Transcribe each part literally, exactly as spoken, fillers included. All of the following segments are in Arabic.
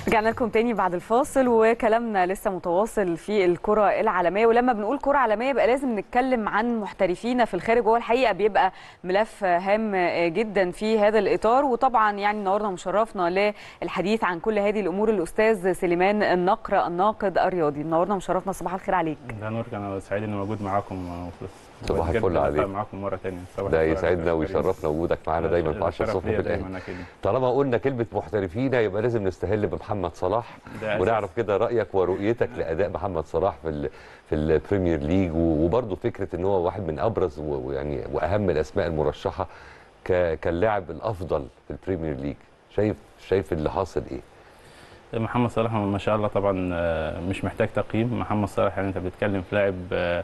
رجعنا لكم تاني بعد الفاصل وكلامنا لسه متواصل في الكرة العالمية، ولما بنقول كرة عالمية يبقى لازم نتكلم عن محترفينا في الخارج، وهو الحقيقة بيبقى ملف هام جدا في هذا الإطار. وطبعا يعني النهارده مشرفنا للحديث عن كل هذه الأمور الأستاذ سليمان النقر الناقد الرياضي. النهارده مشرفنا، صباح الخير عليك. ده نور، انا سعيد اني موجود معاكم. صباح الفل عليك. معاكم مره ثانيه. ده يسعدنا ويشرفنا وجودك معانا دايما في عشرة الصبح في الاهلي. طالما قلنا كلمه محترفين يبقى لازم نستهل بمحمد صلاح ونعرف كده رايك ورؤيتك لاداء محمد صلاح في ال في البريمير ليج، وبرده فكره ان هو واحد من ابرز ويعني واهم الاسماء المرشحه كاللاعب الافضل في البريمير ليج. شايف شايف اللي حاصل ايه؟ محمد صلاح ما شاء الله طبعا مش محتاج تقييم. محمد صلاح يعني انت بتتكلم في لاعب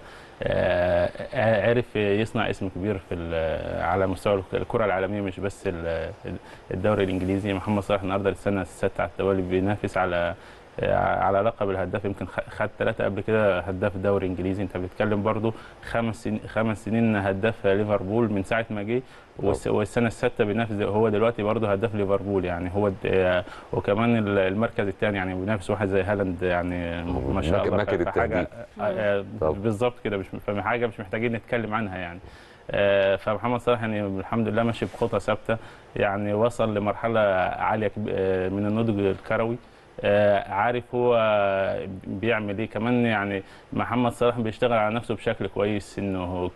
عرف يصنع اسم كبير في على مستوى الكره العالميه، مش بس الدوري الانجليزي. محمد صلاح النهارده للسنه السادسه على التوالي بينافس على على لقب الهداف، يمكن خد ثلاثه قبل كده هداف الدوري الانجليزي. انت بتتكلم برضو خمس سنين خمس سنين هداف ليفربول من ساعه ما جه، والسنه السادسه بينافس هو دلوقتي برضو هداف ليفربول يعني هو، وكمان المركز الثاني يعني بينافس واحد زي هالاند يعني ما شاء الله. ماكر التهديد بالظبط كده، مش حاجه مش محتاجين نتكلم عنها يعني. فمحمد صلاح يعني الحمد لله ماشي بخطى ثابته، يعني وصل لمرحله عاليه من النضج الكروي، عارف هو بيعمل ايه. كمان يعني محمد صلاح بيشتغل على نفسه بشكل كويس، انه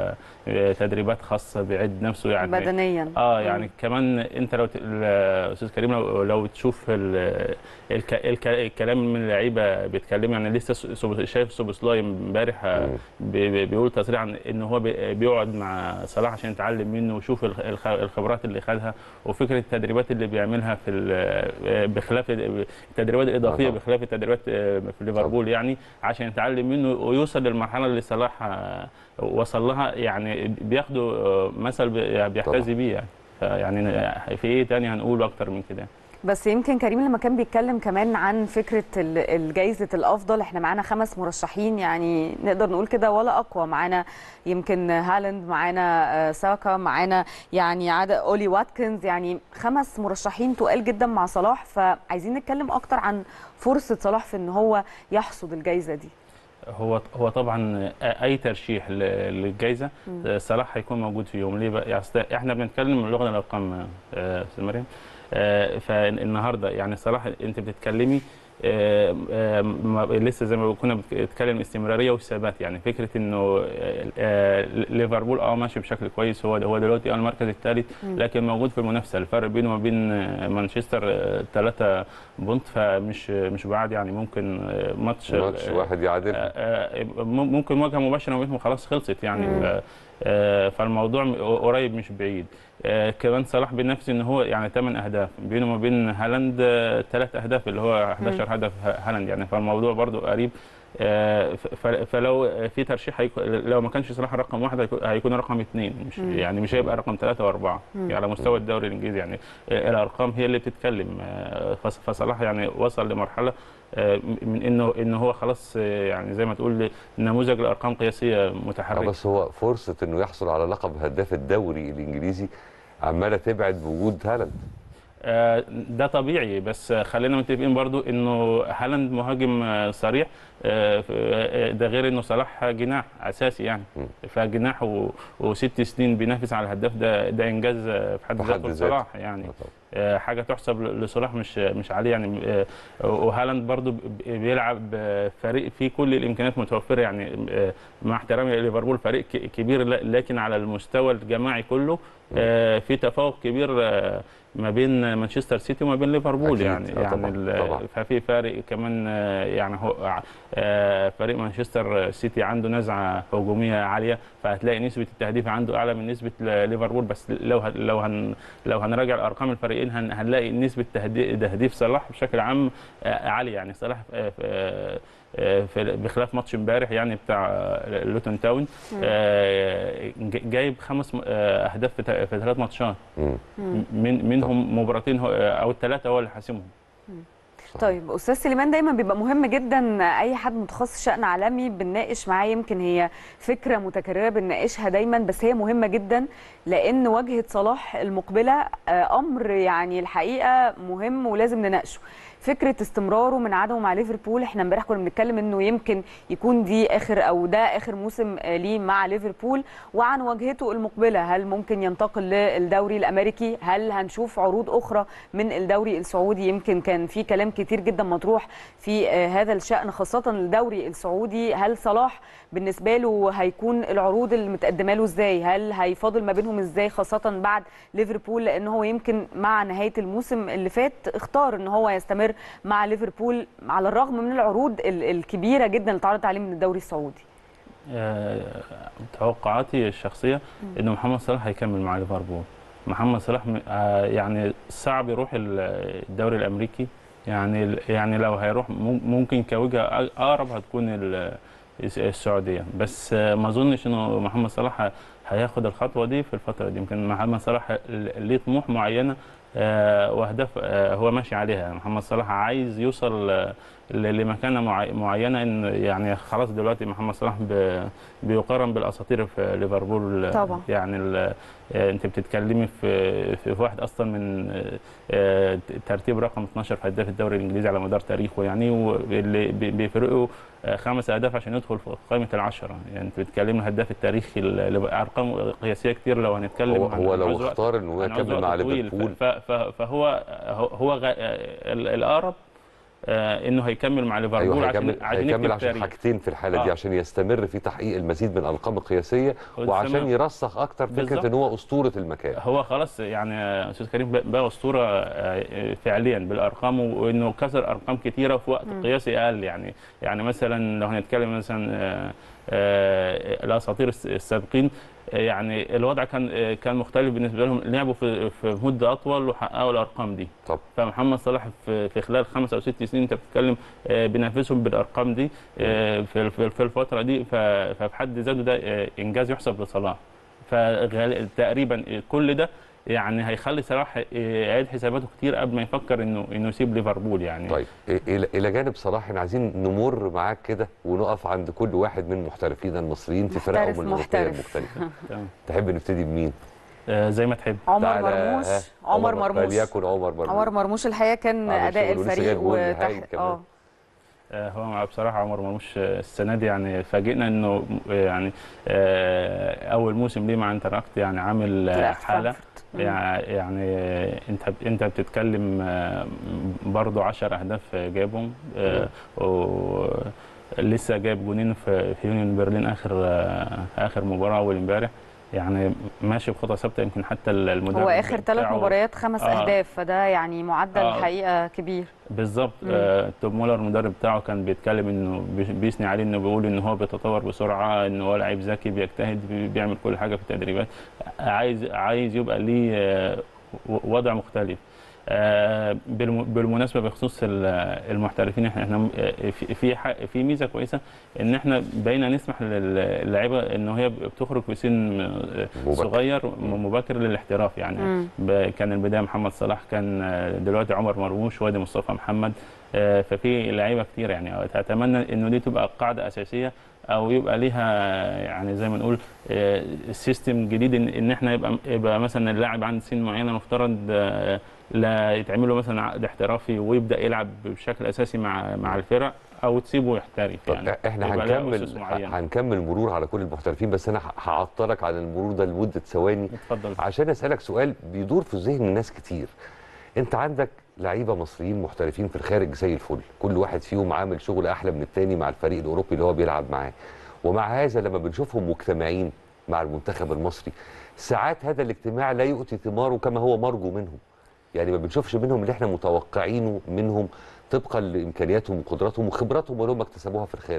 كتدريبات خاصه بيعد نفسه يعني بدنيا. اه يعني م. كمان انت لو استاذ كريم لو, لو تشوف الك... الك... الكلام من اللعيبه بيتكلموا يعني. لسه شايف سوبوسلاي امبارح بي... بيقول تصريح عن ان هو بي... بيقعد مع صلاح عشان يتعلم منه ويشوف الخبرات اللي خدها، وفكره التدريبات اللي بيعملها في ال... بخلاف التدريبات الاضافيه آه. بخلاف التدريبات في ليفربول يعني، عشان يتعلم منه ويوصل للمرحله اللي صلاح وصل لها يعني. بياخدوا مثل بيحتذي بيه يعني. يعني في ايه تاني هنقول اكتر من كده؟ بس يمكن كريم لما كان بيتكلم كمان عن فكره الجائزه الافضل، احنا معانا خمس مرشحين يعني نقدر نقول كده ولا اقوى. معانا يمكن هالاند، معانا ساكا، معانا يعني عاد اولي واتكنز، يعني خمس مرشحين تقال جدا مع صلاح. فعايزين نتكلم اكتر عن فرصه صلاح في ان هو يحصد الجائزه دي. هو هو طبعا اي ترشيح للجائزه صلاح هيكون موجود فيهم. ليه بقى؟ يعني احنا بنتكلم من لغه الارقام استاذ مريم. فالنهارده يعني صلاح انت بتتكلمي آه آه لسه زي ما كنا بنتكلم استمراريه وثبات. يعني فكره انه آه ليفربول اه ماشي بشكل كويس، هو هو دلوقتي المركز الثالث لكن موجود في المنافسه. الفرق بينه وبين مانشستر ثلاثة بونت، فمش مش بعاد يعني. ممكن ماتش ماتش واحد يعادل، ممكن مواجهه مباشره ما بينهم خلاص خلصت يعني. فالموضوع قريب مش بعيد. كمان صلاح بينافس ان هو يعني ثمان اهداف بينه وما بين هالاند ثلاث اهداف اللي هو احد عشر هدف هالاند يعني. فالموضوع برضو قريب. فلو في ترشيح لو ما كانش صلاح رقم واحد هيكون رقم اثنين، مش يعني مش هيبقى رقم ثلاثه واربعه يعني على مستوى الدوري الانجليزي يعني. الارقام هي اللي بتتكلم. فصلاح يعني وصل لمرحله من انه انه هو خلاص يعني زي ما تقول نموذج الارقام قياسيه متحركه. بس هو فرصه انه يحصل على لقب هداف الدوري الانجليزي عماله تبعد بوجود هالاند. ده طبيعي، بس خلينا متفقين برضو انه هالاند مهاجم صريح، ده غير انه صلاح جناح اساسي يعني. فجناح وست سنين بينافس على الهداف، ده ده انجاز في حد ذاته صلاح يعني. حاجه تحسب لصلاح مش مش عليه يعني. وهالاند برضو بيلعب فريق فيه كل الامكانيات متوفره يعني. مع احترامي لليفربول فريق كبير، لكن على المستوى الجماعي كله في تفوق كبير ما بين مانشستر سيتي وما بين ليفربول يعني. يعني ففي فارق كمان يعني. هو فريق مانشستر سيتي عنده نزعه هجوميه عاليه، فهتلاقي نسبه التهديف عنده اعلى من نسبه ليفربول. بس لو لو هن لو هنراجع الارقام الفريقين هنلاقي نسبه تهديف صلاح بشكل عام عاليه يعني. صلاح بخلاف ماتش امبارح يعني بتاع لوتون تاون جايب خمس اهداف في ثلاث ماتشات، من منهم مباراتين او الثلاثه هو اللي حاسمهم. طيب استاذ سليمان، دايما بيبقى مهم جدا اي حد متخصص شأن عالمي بنناقش معاه، يمكن هي فكره متكرره بنناقشها دايما بس هي مهمه جدا، لان واجهه صلاح المقبله امر يعني الحقيقه مهم ولازم نناقشه. فكره استمراره من عدمه مع ليفربول، احنا امبارح كنا بنتكلم انه يمكن يكون دي اخر او ده اخر موسم ليه مع ليفربول، وعن واجهته المقبله، هل ممكن ينتقل للدوري الامريكي؟ هل هنشوف عروض اخرى من الدوري السعودي؟ يمكن كان في كلام كتير جدا مطروح في هذا الشأن خاصه الدوري السعودي. هل صلاح بالنسبه له هيكون العروض اللي متقدمه له ازاي؟ هل هيفاضل ما بينهم ازاي خاصه بعد ليفربول؟ لان هو يمكن مع نهايه الموسم اللي فات اختار ان هو يستمر مع ليفربول على الرغم من العروض الكبيره جدا اللي اتعرضت عليه من الدوري السعودي. أه توقعاتي الشخصيه ان محمد صلاح هيكمل مع ليفربول. محمد صلاح أه يعني صعب يروح الدوري الامريكي، يعني يعني لو هيروح ممكن كوجهه اقرب هتكون السعوديه، بس ما اظنش انه محمد صلاح هياخد الخطوه دي في الفتره دي. يمكن محمد صلاح ليه طموح معينه آه واهداف آه هو ماشي عليها. محمد صلاح عايز يوصل آه لمكانه معينه، ان يعني خلاص دلوقتي محمد صلاح بيقارن بالاساطير في ليفربول طبعا. يعني انت بتتكلمي في في واحد اصلا من آه ترتيب رقم اتناشر في هداف الدوري الانجليزي على مدار تاريخه، يعني واللي بيفرقوا خمس اهداف عشان يدخل في قائمه العشره. يعني انت بتتكلم الهداف التاريخي ارقام قياسيه كتير لو هنتكلم. هو, هو لو اختار ان هو يكمل مع ليفربول فهو هو الاقرب آه انه هيكمل مع ليفربول. أيوة هيكمل عشان هيكمل عشان حاجتين في الحاله آه. دي، عشان يستمر في تحقيق المزيد من الالقاب القياسيه، وعشان يرسخ اكتر فكره ان هو اسطوره المكان. هو خلاص يعني استاذ كريم بقى اسطوره فعليا بالارقام، وانه كسر ارقام كثيره في وقت م. قياسي اقل. يعني يعني مثلا لو هنتكلم مثلا آه آه الاساطير السابقين، يعني الوضع كان كان مختلف بالنسبه لهم، لعبوا في في مده اطول وحققوا الارقام دي. طب فمحمد صلاح في في خلال خمس او ست سنين انت بتتكلم بينافسهم بالارقام دي في في الفتره دي، ففي حد ذاته ده انجاز يحسب لصلاح. فتقريبا كل ده يعني هيخلي صلاح يعيد حساباته كتير قبل ما يفكر انه انه يسيب ليفربول يعني. طيب الى جانب صلاح احنا عايزين نمر معاك كده ونقف عند كل واحد من محترفين المصريين في فرقهم الاوروبيه المختلفه. تحب نبتدي بمين؟ آه زي ما تحب. عمر مرموش. عمر مرموش فليكن عمر مرموش. عمر مرموش الحقيقه كان اداء الفريق وتحت اه هو بصراحه عمر مرموش السنه دي يعني فاجئنا انه يعني اول موسم ليه مع انتراكت يعني عامل حاله. يعني انت انت بتتكلم برضه عشر اهداف جابهم، ولسه جايب جونين في يونيون برلين اخر اخر مباراه اول امبارح. يعني ماشي بخطى ثابته، يمكن حتى المدرب هو اخر ثلاث مباريات خمس آه اهداف، فده يعني معدل آه الحقيقه كبير. بالظبط. آه توب مولر المدرب بتاعه كان بيتكلم انه بيثني عليه، انه بيقول ان هو بيتطور بسرعه، انه هو لعيب ذكي بيجتهد بيعمل كل حاجه في التدريبات، عايز عايز يبقى ليه آه وضع مختلف. آه بالمناسبه بخصوص المحترفين، احنا في في ميزه كويسه ان احنا بقينا نسمح للاعيبه ان هي بتخرج في سن صغير مبكر للاحتراف. يعني كان البدايه محمد صلاح، كان دلوقتي عمر مرموش، وادي مصطفى محمد. آه ففي لعيبه كتير يعني اتمنى انه دي تبقى قاعده اساسيه، او يبقى ليها يعني زي ما نقول آه سيستم جديد، ان, إن احنا يبقى يبقى مثلا اللاعب عند سن معينه مفترض آه لا يتعمل له مثلا عقد احترافي ويبدا يلعب بشكل اساسي مع مع الفرق، او تسيبه يحترف. يعني احنا هنكمل هنكمل مرور على كل المحترفين، بس انا هعطلك عن المرور ده لمده ثواني عشان اسالك سؤال بيدور في ذهن الناس كتير. انت عندك لعيبه مصريين محترفين في الخارج زي الفل، كل واحد فيهم عامل شغل احلى من الثاني مع الفريق الاوروبي اللي هو بيلعب معاه، ومع هذا لما بنشوفهم مجتمعين مع المنتخب المصري ساعات هذا الاجتماع لا يؤتي ثماره كما هو مرجو منهم. يعني ما بنشوفش منهم اللي احنا متوقعينه منهم طبقا لامكانياتهم وقدراتهم وخبراتهم اللي هم اكتسبوها في الخارج.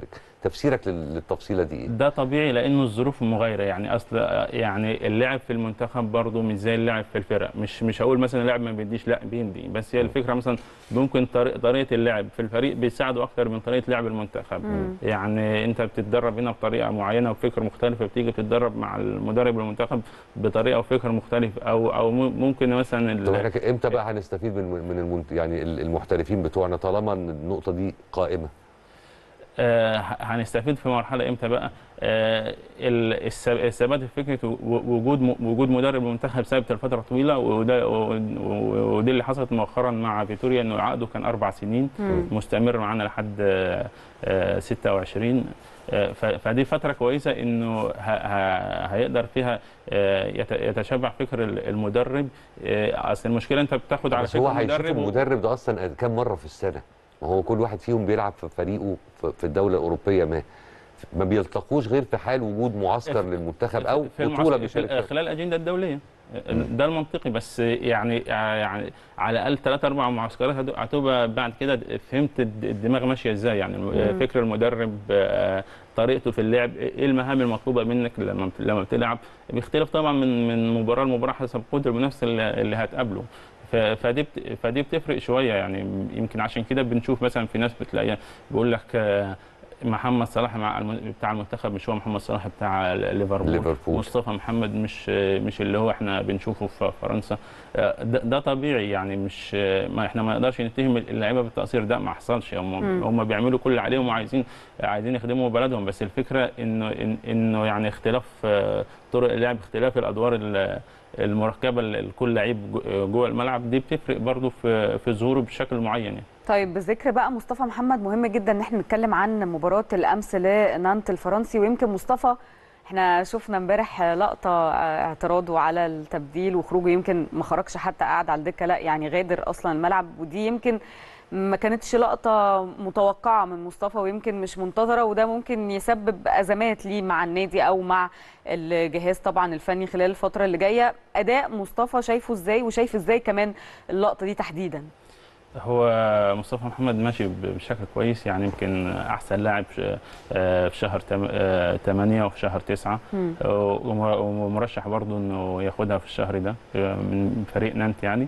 تفسيرك للتفصيله دي ايه؟ ده طبيعي لانه الظروف مغايره، يعني اصل يعني اللعب في المنتخب برضه مش زي اللعب في الفرق، مش مش هقول مثلا لاعب ما بيديش، لا بيدي، بس هي الفكره مثلا ممكن طريقه اللعب في الفريق بيساعده اكتر من طريقه لعب المنتخب. مم. يعني انت بتتدرب هنا بطريقه معينه وفكر مختلفه، بتيجي بتتدرب مع المدرب المنتخب بطريقه وفكر مختلف، او او ممكن مثلا. طب احنا امتى بقى هنستفيد من من المنت... يعني المحترفين بتوعنا طالما ان النقطه دي قائمه؟ آه هنستفيد في مرحله امتى بقى؟ آه الثبات في فكره وجود وجود مدرب منتخب ثابت لفتره طويله، وده ودي اللي حصلت مؤخرا مع فيتوريا، انه عقده كان اربع سنين مم. مستمر معانا لحد آه ستة وعشرين، آه فدي فتره كويسه انه هيقدر فيها آه يتشبع فكر المدرب. آه اصل المشكله انت بتاخد على فكره المدرب المدرب ده اصلا كام مره في السنه؟ ما هو كل واحد فيهم بيلعب في فريقه في الدوله الاوروبيه، ما ما بيلتقوش غير في حال وجود معسكر للمنتخب او بطوله بيشارك خلال الاجنده الدوليه. ده المنطقي، بس يعني يعني على الاقل ثلاث اربع معسكرات هتبقى بعد كده فهمت الدماغ ماشيه ازاي، يعني مم. فكر المدرب، طريقته في اللعب، ايه المهام المطلوبه منك لما لما بتلعب، بيختلف طبعا من من مباراه لمباراه حسب قدر المنافس اللي هتقابله. فدي فدي بتفرق شويه، يعني يمكن عشان كده بنشوف مثلا في ناس بتلاقيها بيقول لك محمد صلاح مع بتاع المنتخب مش هو محمد صلاح بتاع ليفربول، مصطفى محمد مش مش اللي هو احنا بنشوفه في فرنسا. ده, ده طبيعي، يعني مش ما احنا ما نقدرش نتهم اللعيبه بالتقصير، ده ما حصلش، هم هم بيعملوا كل اللي عليهم وعايزين عايزين يخدموا بلدهم، بس الفكره انه انه يعني اختلاف طرق اللعب، اختلاف الادوار المركبه لكل لعيب جوه الملعب، دي بتفرق برضه في في ظهوره بشكل معين يعني. طيب بذكر بقى مصطفى محمد، مهم جدا ان احنا نتكلم عن مباراه الامس لنانت الفرنسي، ويمكن مصطفى احنا شفنا امبارح لقطه اعتراضه على التبديل وخروجه، يمكن ما خرجش حتى قاعد على الدكه، لا يعني غادر اصلا الملعب، ودي يمكن ما كانتش لقطه متوقعه من مصطفى ويمكن مش منتظره، وده ممكن يسبب ازمات ليه مع النادي او مع الجهاز طبعا الفني خلال الفتره اللي جايه. اداء مصطفى شايفه ازاي، وشايف ازاي كمان اللقطه دي تحديدا؟ هو مصطفى محمد ماشي بشكل كويس، يعني يمكن احسن لاعب في شهر ثمانية وفي شهر تسعة، ومرشح برضه انه ياخدها في الشهر ده من فريق نانت يعني.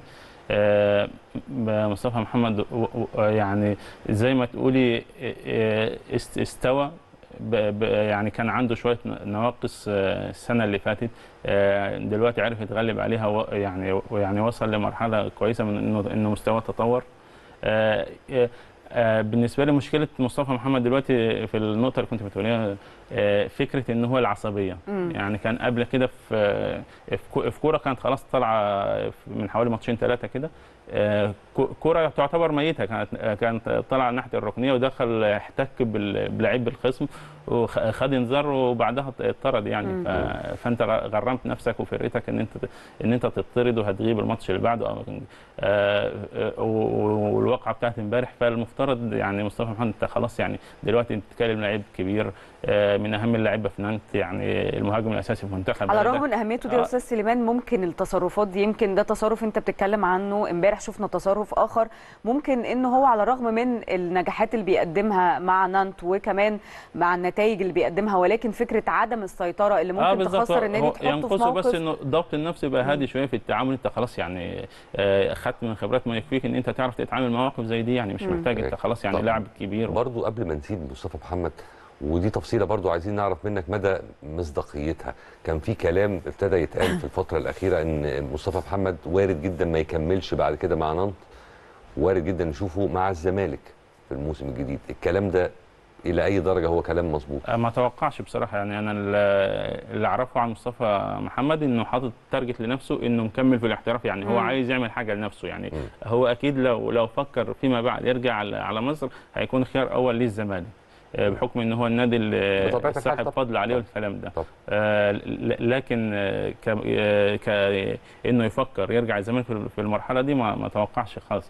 مصطفى محمد يعني زي ما تقولي استوى، يعني كان عنده شويه نواقص السنه اللي فاتت، دلوقتي عرف يتغلب عليها، يعني يعني وصل لمرحله كويسه من انه انه مستواه تطور. بالنسبه لي مشكله مصطفى محمد دلوقتي في النقطه اللي كنت بتقوليها، فكره ان هو العصبيه، مم. يعني كان قبل كده في في كوره كانت خلاص طالعه من حوالي ماتشين ثلاثه كده، كوره تعتبر ميته، كانت كانت طالعه ناحيه الركنيه ودخل احتك بلعيب الخصم وخد انذار وبعدها اتطرد يعني. فانت غرمت نفسك وفرقتك ان انت ان انت تطرد وهتغيب الماتش اللي بعده، والواقعه بتاعت امبارح. فالمفترض يعني مصطفى محمد انت خلاص، يعني دلوقتي انت بتتكلم لعيب كبير من اهم اللعيبه في نانت، يعني المهاجم الاساسي في المنتخب. على الرغم من اهميته دي يا استاذ سليمان، ممكن التصرفات دي، يمكن ده تصرف انت بتتكلم عنه، امبارح شفنا تصرف اخر، ممكن انه هو على الرغم من النجاحات اللي بيقدمها مع نانت وكمان مع النتائج اللي بيقدمها، ولكن فكره عدم السيطره اللي ممكن آه تخسر النادي، تحطه في موقف بس انه ضبط النفس يبقى هادي شويه في التعامل. انت خلاص يعني اخذت من خبرات ما يكفيك ان انت تعرف تتعامل مع مواقف زي دي، يعني مش مم. محتاج، انت خلاص يعني لاعب كبير. برضو قبل ما نسيب مصطفى محمد، ودي تفصيله برضو عايزين نعرف منك مدى مصداقيتها، كان في كلام ابتدى يتقال في الفتره الاخيره ان مصطفى محمد وارد جدا ما يكملش بعد كده مع نانت، وارد جدا نشوفه مع الزمالك في الموسم الجديد، الكلام ده الى اي درجه هو كلام مظبوط؟ ما اتوقعش بصراحه، يعني انا اللي اعرفه عن مصطفى محمد انه حاطط تارجت لنفسه انه مكمل في الاحتراف، يعني هو م. عايز يعمل حاجه لنفسه، يعني م. هو اكيد لو لو فكر فيما بعد يرجع على مصر هيكون خيار اول ليه الزمالك، بحكم ان هو النادي اللي صاحب فضل عليه والكلام ده. آه لكن ك ك انه يفكر يرجع الزمالك في المرحله دي ما ما توقعش خالص يعني.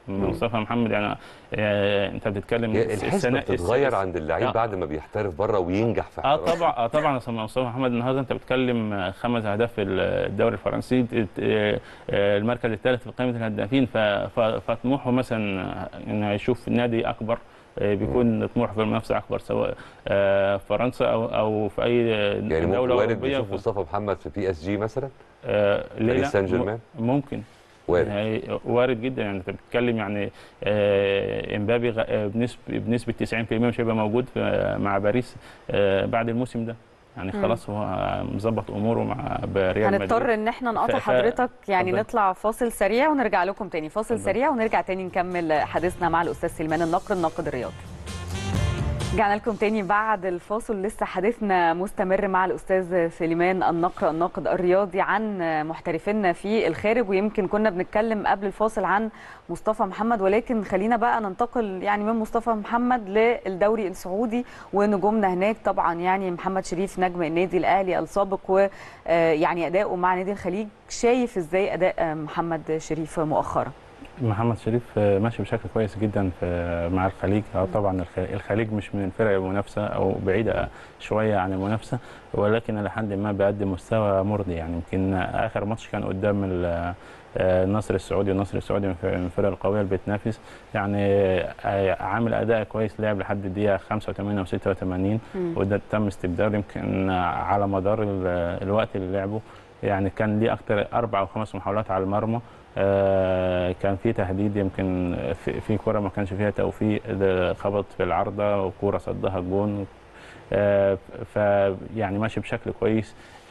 مصطفى محمد يعني آه انت بتتكلم الحسبه بتتغير عند اللعيب بعد ما بيحترف بره وينجح في اه طبعا اه طبعا مصطفى محمد النهارده انت بتتكلم خمس اهداف في الدوري الفرنسي، المركز الثالث في قائمه الهدافين، فطموحه مثلا انه يشوف نادي اكبر بيكون طموح في المنافسه اكبر، سواء فرنسا او او في اي يعني دوله اوروبيه. يعني ممكن مصطفى محمد في بي اس جي مثلا؟ آه باريس سان جيرمان ممكن وارد يعني وارد جدا. يعني انت بتتكلم يعني آه امبابي بنسبه بنسبه تسعين بالمئة مش هيبقى موجود مع باريس آه بعد الموسم ده، يعني خلاص هو مظبط اموره مع ريال مدريد. هنضطر ان احنا نقطع حضرتك يعني فضل. نطلع فاصل سريع ونرجع لكم تاني، فاصل فضل. سريع ونرجع تاني نكمل حديثنا مع الاستاذ سليمان النقر الناقد الرياضي. رجعنا لكم تاني بعد الفاصل، لسه حديثنا مستمر مع الاستاذ سليمان النقر الناقد الرياضي عن محترفينا في الخارج، ويمكن كنا بنتكلم قبل الفاصل عن مصطفى محمد، ولكن خلينا بقى ننتقل يعني من مصطفى محمد للدوري السعودي ونجومنا هناك. طبعا يعني محمد شريف نجم النادي الاهلي السابق ويعني اداؤه مع نادي الخليج، شايف ازاي اداء محمد شريف مؤخرا؟ محمد شريف ماشي بشكل كويس جدا في مع الخليج. طبعا الخليج مش من الفرق المنافسه او بعيده شويه عن المنافسه، ولكن لحد ما بيقدم مستوى مرضي. يعني يمكن اخر ماتش كان قدام النصر السعودي، النصر السعودي من الفرق القويه اللي بتنافس، يعني عامل اداء كويس، لعب لحد الدقيقه خمسة وثمانين او ستة وثمانين وده تم استبداله. يمكن على مدار الوقت اللي لعبه يعني كان ليه اكثر اربع او خمس محاولات على المرمى، آه كان في تهديد، يمكن في, في كره ما كانش فيها توفيق، خبط في العارضه وكوره صدها الجون، آه فيعني ماشي بشكل كويس،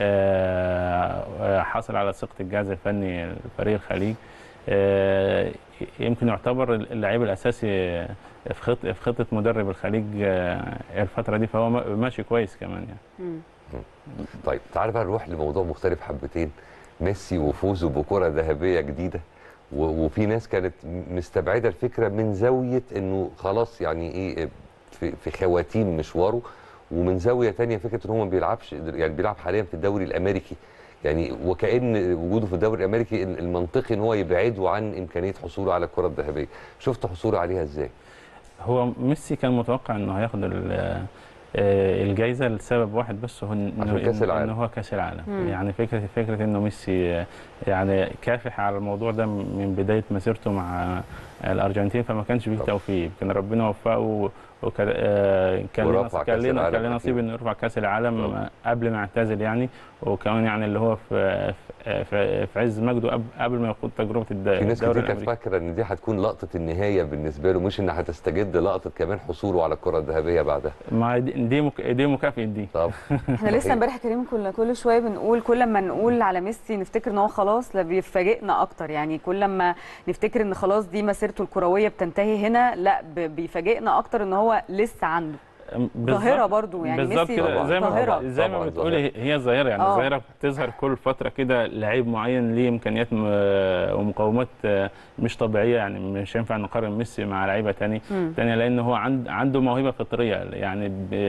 آه حصل على ثقه الجهاز الفني لفريق الخليج، آه يمكن يعتبر اللعيب الاساسي في خطه في خطه مدرب الخليج آه الفتره دي، فهو ماشي كويس كمان يعني. طيب تعال بقى نروح لموضوع مختلف حبتين، ميسي وفوزه بكرة ذهبية جديدة، وفي ناس كانت مستبعدة الفكرة من زاوية انه خلاص يعني ايه في, في خواتيم مشواره، ومن زاوية تانية فكرة ان هو ما بيلعبش، يعني بيلعب حاليا في الدوري الامريكي، يعني وكأن وجوده في الدوري الامريكي المنطقي ان هو يبعده عن امكانية حصوله على الكرة الذهبية. شفت حصوله عليها ازاي؟ هو ميسي كان متوقع انه هياخد الجائزه لسبب واحد بس، هو انه كاس العالم. إن هو كاس العالم. مم. يعني فكره فكره انه ميسي يعني كافح على الموضوع ده من بدايه مسيرته مع الارجنتين، فما كانش فيه توفيق، كان ربنا وفقه وكان كان كان لنا كان لنا نصيب انه يرفع كاس العالم طبعا. قبل ما يعتزل يعني، وكمان يعني اللي هو في في, في عز مجده قبل ما يخوض تجربه الدوري. في ناس كتير كانت فاكره ان دي هتكون لقطه النهايه بالنسبه له، مش انها هتستجد لقطه كمان حصوله على الكره الذهبيه بعدها. ما دي مك... دي مكافاه دي. طب احنا لسه امبارح كريم كل كل شويه بنقول، كل ما نقول على ميسي نفتكر ان هو خلاص، لا بيفاجئنا اكتر، يعني كل ما نفتكر ان خلاص دي مسيرته الكرويه بتنتهي هنا، لا بيفاجئنا اكتر ان هو لسه عنده ظاهره برضو، يعني ميسي زي ما زي ما بتقولي هي ظاهره، يعني ظاهره بتظهر كل فتره كده، لعيب معين ليه امكانيات ومقومات مش طبيعيه، يعني مش هينفع نقارن ميسي مع لعيبه ثاني ثانيه لان هو عنده موهبه فطريه، يعني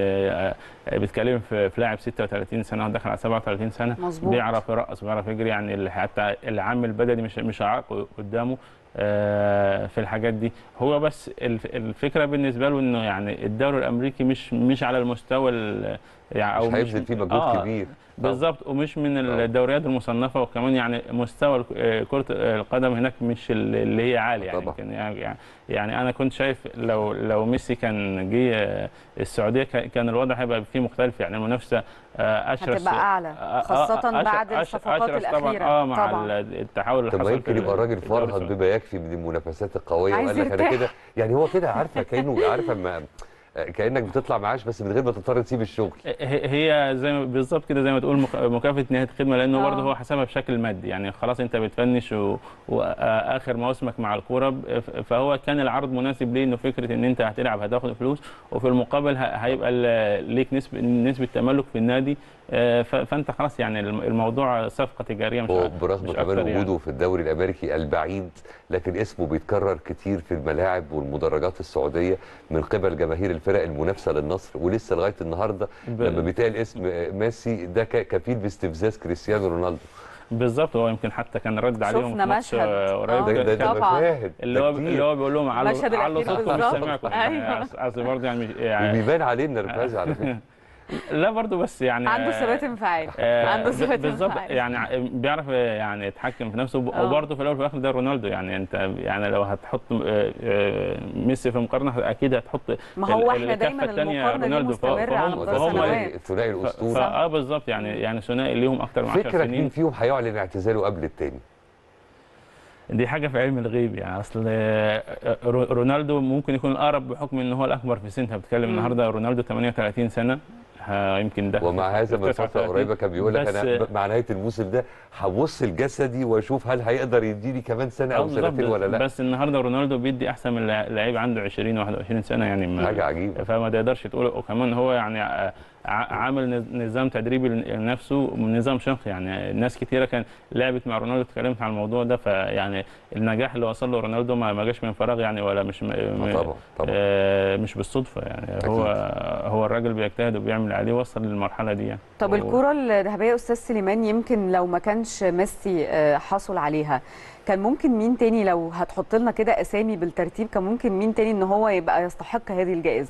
بيتكلم في لاعب ستة وثلاثين سنه ودخل على سبعة وثلاثين سنه مظبوط. بيعرف يرقص بيعرف يجري، يعني حتى العامل البدني مش مش عائق قدامه في الحاجات دي. هو بس الفكره بالنسبه له انه يعني الدوري الامريكي مش مش على المستوى يعني او مش هيبذل فيه مجهود آه كبير بالظبط، ومش من الدوريات المصنفه، وكمان يعني مستوى كره القدم هناك مش اللي هي عاليه يعني, يعني يعني انا كنت شايف لو لو ميسي كان جه السعوديه كان الوضع هيبقى فيه مختلف، يعني المنافسه اشرس هتبقى اعلى خاصه أشرس بعد الصفقات الاخيره طبعا اه مع طبعا. التحول اللي حصل. يمكن يبقى الراجل فرهد بما يكفي من المنافسات القويه وقال لك انا كده، يعني هو كده عارفه كانه عارفه ما كانك بتطلع معاش بس من غير ما تضطر تسيب الشغل. هي زي ما بالظبط كده زي ما تقول مكافاه نهايه الخدمه، لانه برضه هو حسبها بشكل مادي، يعني خلاص انت بتفنش واخر مواسمك مع الكوره، فهو كان العرض مناسب ليه، انه فكره ان انت هتلعب هتاخد فلوس وفي المقابل هيبقى ليك نسبه نسبه تملك في النادي، فانت خلاص يعني الموضوع صفقه تجاريه مش برغم كمان وجوده يعني في الدوري الامريكي البعيد، لكن اسمه بيتكرر كتير في الملاعب والمدرجات السعوديه من قبل جماهير الفرق المنافسه للنصر، ولسه لغايه النهارده لما بيتقال اسم ميسي ده كفيل باستفزاز كريستيانو رونالدو. بالظبط. هو يمكن حتى كان رد عليهم شفنا مشهد قريب طبعا اللي هو اللي هو بيقول لهم علوا علوا صوتكم مش سامعكم. اصل برضه يعني وبيبان عليه النرفزه على فكره. لا برضه بس يعني عنده ثبات انفعالي. آه عنده ثبات انفعالي بالظبط. يعني بيعرف يعني يتحكم في نفسه. وبرضه في الاول وفي الاخر ده رونالدو. يعني انت يعني لو هتحط ميسي في مقارنه اكيد هتحط ما هو احنا دايما المقارنه دي مستمره على مدار سنوات. الثنائي الاسطوري اه بالظبط. يعني يعني ثنائي ليهم اكتر من عشر سنين. فكرك مين فيهم هيعلن اعتزاله قبل الثاني؟ دي حاجه في علم الغيب. يعني اصل رونالدو ممكن يكون الاقرب بحكم ان هو الاكبر في سن. انت بتتكلم النهارده رونالدو ثمانية وثلاثين سنه يمكن ده. ومع هذا من فتره قريبه كان بيقول لك انا مع نهايه الموسم ده هبص لجسدي واشوف هل هيقدر يديني كمان سنه او سنتين ولا لا. بس النهارده رونالدو بيدي احسن من لعيب عنده عشرين واحد وعشرين سنه. يعني حاجه عجيبه. فما تقدرش تقول. وكمان هو يعني عامل نظام تدريبي لنفسه نظام شخصي. يعني ناس كتيره كان لعبت مع رونالدو اتكلمت عن الموضوع ده. فيعني النجاح اللي وصل له رونالدو ما جاش من فراغ يعني ولا مش طبعا طبعا آه مش بالصدفه. يعني أكيد. هو هو الراجل بيجتهد وبيعمل عليه وصل للمرحله دي يعني. طب الكره الذهبيه استاذ سليمان يمكن لو ما كانش ميسي حصل عليها كان ممكن مين تاني؟ لو هتحط لنا كده اسامي بالترتيب كان ممكن مين تاني ان هو يبقى يستحق هذه الجائزه؟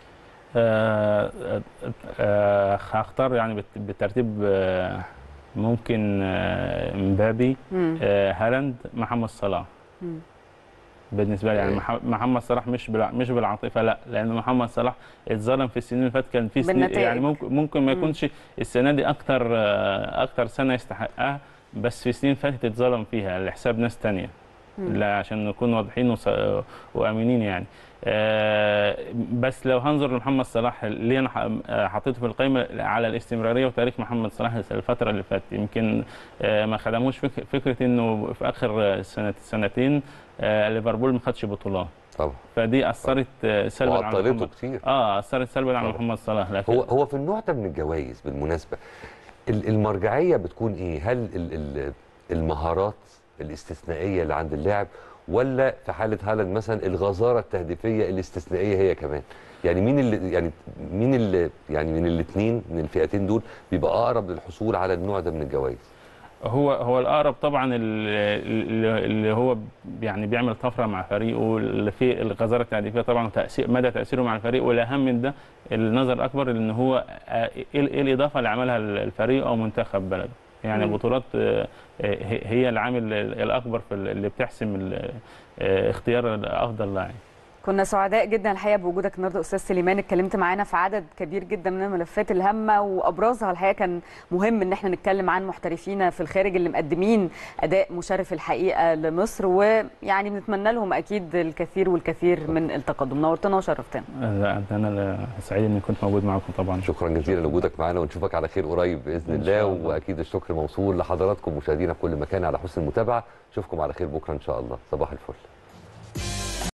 آه آه هختار يعني بالترتيب آه ممكن آه مبابي آه هالاند محمد صلاح. مم. بالنسبه لي يعني محمد صلاح مش مش بالعاطفه لا. لان محمد صلاح اتظلم في السنين اللي فاتت. كان في سنين يعني ممكن ممكن ما يكونش السنه دي اكتر اكتر سنه يستحقها. بس في سنين فاتت اتظلم فيها لحساب ناس ثانيه. لا عشان نكون واضحين وامينين يعني. آه بس لو هنظر لمحمد صلاح اللي انا حطيته في القائمه على الاستمراريه وتاريخ محمد صلاح الفتره اللي فاتت يمكن آه ما خدموش فك فكره انه في اخر سنه سنتين آه ليفربول ما خدش بطولات. طبعا. فدي اثرت سلبا على محمد كتير. اه اثرت سلبا على محمد صلاح. لكن هو هو في النوع ده من الجوائز بالمناسبه المرجعيه بتكون ايه؟ هل المهارات الاستثنائيه اللي عند اللاعب ولا في حاله هالاند مثلا الغزاره التهديفيه الاستثنائيه هي كمان؟ يعني مين اللي يعني مين اللي يعني من الاثنين من الفئتين دول بيبقى اقرب للحصول على النوع ده من الجوائز؟ هو هو الاقرب طبعا اللي, اللي هو يعني بيعمل طفره مع فريقه اللي في الغزاره التهديفيه طبعا وتاثير مدى تاثيره مع الفريق. والاهم من ده النظر الاكبر ان هو ايه الاضافه اللي عملها الفريق او منتخب بلده. يعني البطولات هي العامل الاكبر في اللي بتحسم اختيار افضل لاعب. كنا سعداء جدا الحقيقه بوجودك النهارده استاذ سليمان. اتكلمت معانا في عدد كبير جدا من الملفات الهامه وابرزها الحقيقه كان مهم ان احنا نتكلم عن محترفين في الخارج اللي مقدمين اداء مشرف الحقيقه لمصر ويعني بنتمنى لهم اكيد الكثير والكثير من التقدم. نورتنا وشرفتنا. لا انا سعيد اني كنت موجود معاكم طبعا. شكرا جزيلا لوجودك معانا ونشوفك على خير قريب باذن الله. واكيد الشكر موصول لحضراتكم مشاهدينا في كل مكان على حسن المتابعه. اشوفكم على خير بكره ان شاء الله. صباح الفل.